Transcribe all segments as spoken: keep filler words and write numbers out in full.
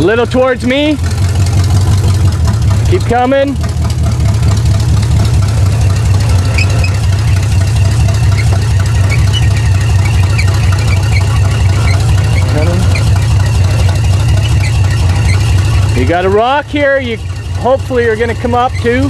little towards me. Keep coming. You got a rock here, you hopefully are going to come up too.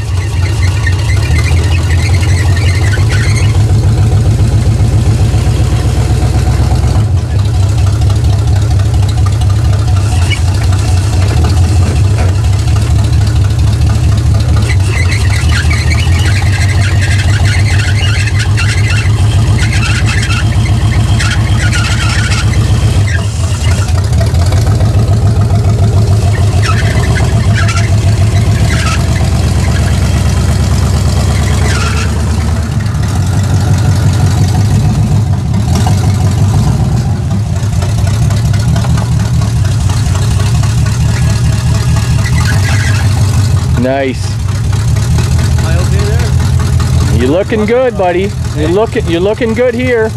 Nice. Am I okay there? You're looking good, buddy. You're looking you're looking good here.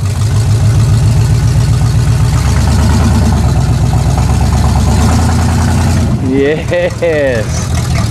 Yes.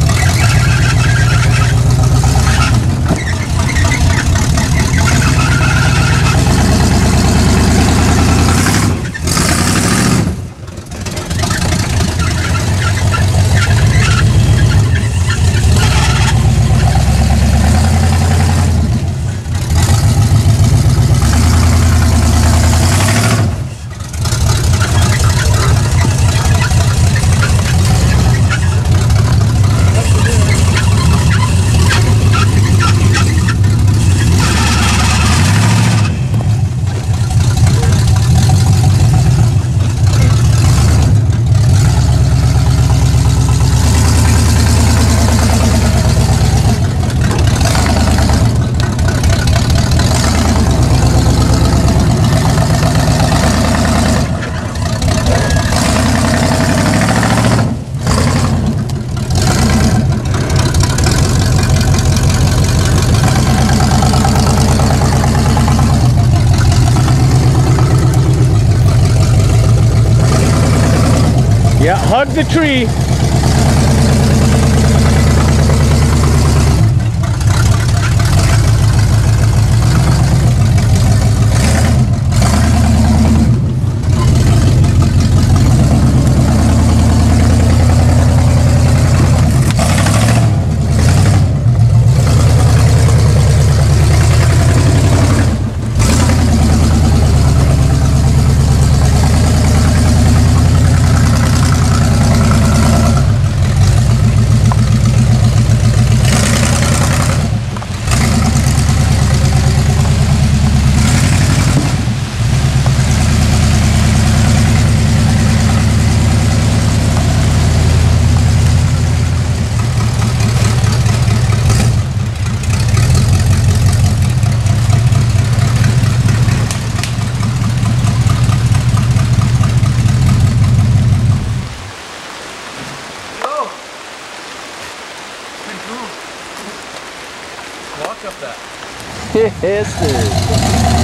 Yeah, hug the tree. Walk up that. Yes, sir.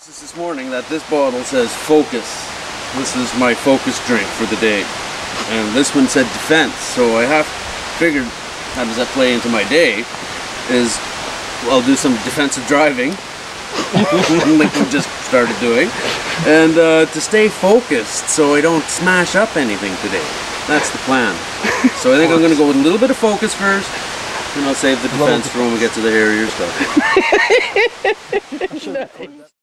This is this morning that this bottle says focus. This is my focus drink for the day. And this one said defense, so I have figured how does that play into my day is I'll do some defensive driving like we just started doing, and uh, to stay focused so I don't smash up anything today. That's the plan. So I think I'm going to go with a little bit of focus first, and I'll save the defense for when we get to the hairier stuff.